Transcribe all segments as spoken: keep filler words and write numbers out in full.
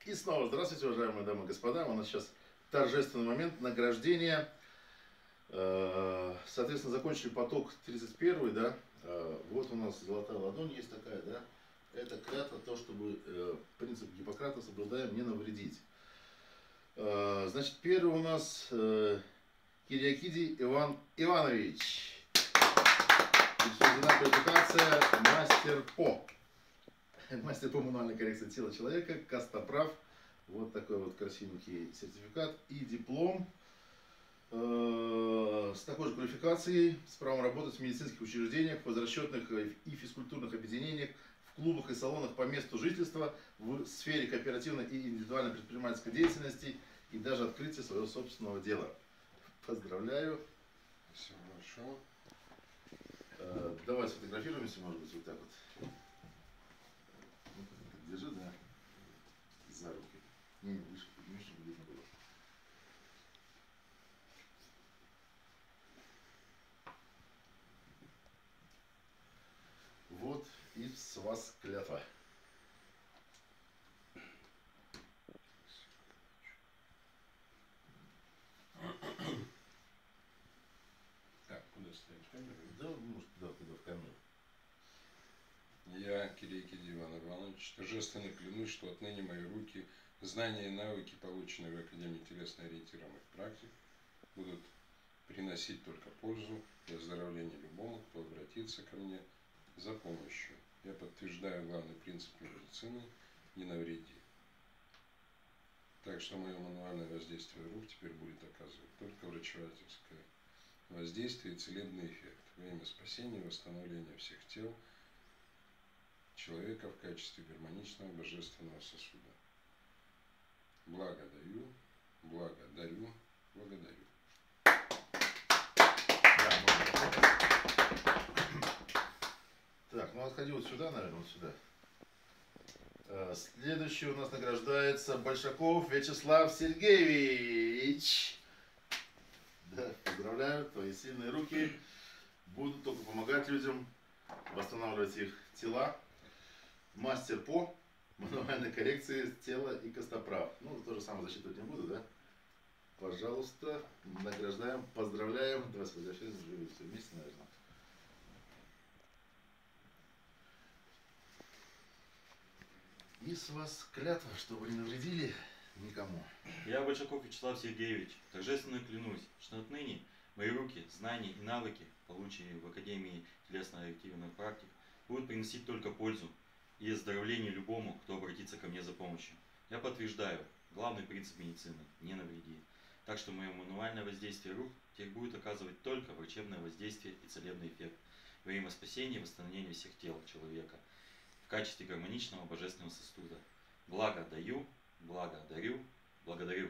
И снова здравствуйте, уважаемые дамы и господа. У нас сейчас торжественный момент награждения. Соответственно, закончили поток тридцать первый, да. Вот у нас золотая ладонь есть такая, да. Это клятва, то, чтобы принцип Гиппократа соблюдаем, не навредить. Значит, первый у нас Кириакиди Иван Иванович. Учреждена квалификация мастер по. Мастер по мануальной коррекции тела человека, Костоправ. Вот такой вот красивенький сертификат и диплом э, с такой же квалификацией, с правом работать в медицинских учреждениях, хозрасчетных и физкультурных объединениях, в клубах и салонах по месту жительства, в сфере кооперативной и индивидуальной предпринимательской деятельности и даже открытие своего собственного дела. Поздравляю. Спасибо большое. Э, давай сфотографируемся, может быть, вот так вот. Держи, да, за руки. Не, не, выше, не, чтобы видно было. Вот и с вас клятва. Так, куда ставить камеру? Да, может, да, туда в камеру. Я, Кириакиди Иван Иванович, торжественно клянусь, что отныне мои руки, знания и навыки, полученные в Академии телесно-ориентированных практик, будут приносить только пользу и оздоровление любому, кто обратится ко мне за помощью. Я подтверждаю главный принцип медицины – не навреди. Так что мое мануальное воздействие рук теперь будет оказывать только врачевательское воздействие и целебный эффект во имя спасения и восстановления всех тел человека в качестве гармоничного божественного сосуда. Благо даю, благодарю, благодарю. Так, ну отходи вот сюда, наверное, вот сюда. Следующий у нас награждается Большаков Вячеслав Сергеевич. Да, поздравляю, твои сильные руки будут только помогать людям восстанавливать их тела. Мастер по мануальной коррекции тела и Костоправ. Ну, то же самое зачитывать не буду, да? Пожалуйста, награждаем, поздравляем. Давай сфотографируем, живы все вместе, наверное. И с вас клятва, чтобы не навредили никому. Я, Большаков Вячеслав Сергеевич, торжественно клянусь, что отныне мои руки, знания и навыки, полученные в Академии телесно-ориентированных практик, будут приносить только пользу и оздоровление любому, кто обратится ко мне за помощью. Я подтверждаю, главный принцип медицины – не навреди. Так что мое мануальное воздействие рук теперь будет оказывать только врачебное воздействие и целебный эффект во имя спасения и восстановления всех тел человека в качестве гармоничного божественного сосуда. Благо даю, благо дарю, благодарю.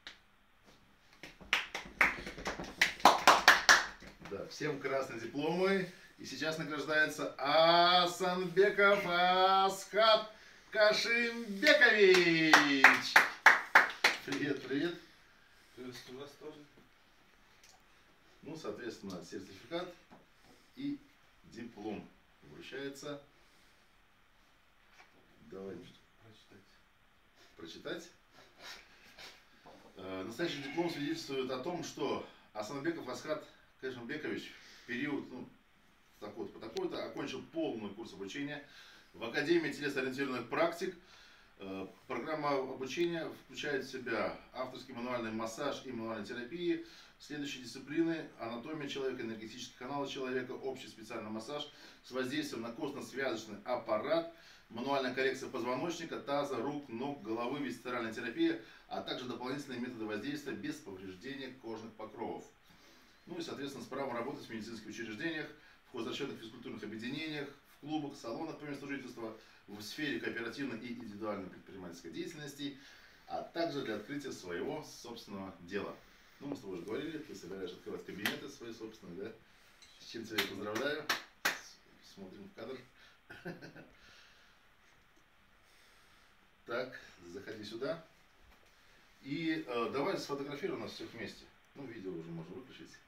Да, всем красные дипломы. И сейчас награждается Асанбеков Асхат Кашимбекович. Привет, привет. Приветствую вас тоже. Ну, соответственно, сертификат и диплом вручается. Давай Прочитать. прочитать. Э, настоящий диплом свидетельствует о том, что Асанбеков Асхат Кашимбекович в период, ну, такой-то по такой-то, окончил полный курс обучения в Академии телесно-ориентированных практик. Э, программа обучения включает в себя авторский мануальный массаж и мануальная терапия, следующие дисциплины: анатомия человека, энергетические каналы человека, общий специальный массаж с воздействием на костно-связочный аппарат, мануальная коррекция позвоночника, таза, рук, ног, головы, висцеральная терапия, а также дополнительные методы воздействия без повреждения кожных покровов. Ну и, соответственно, с правом работать в медицинских учреждениях, в хозрасчетных физкультурных объединениях, в клубах, салонах по месту жительства, в сфере кооперативной и индивидуальной предпринимательской деятельности, а также для открытия своего собственного дела. Ну, мы с тобой уже говорили, ты собираешь открывать кабинеты свои собственные, да? С чем тебя я поздравляю. Смотрим в кадр. Так, заходи сюда. И э, давай сфотографируй нас всех вместе. Ну, видео уже можно выключить.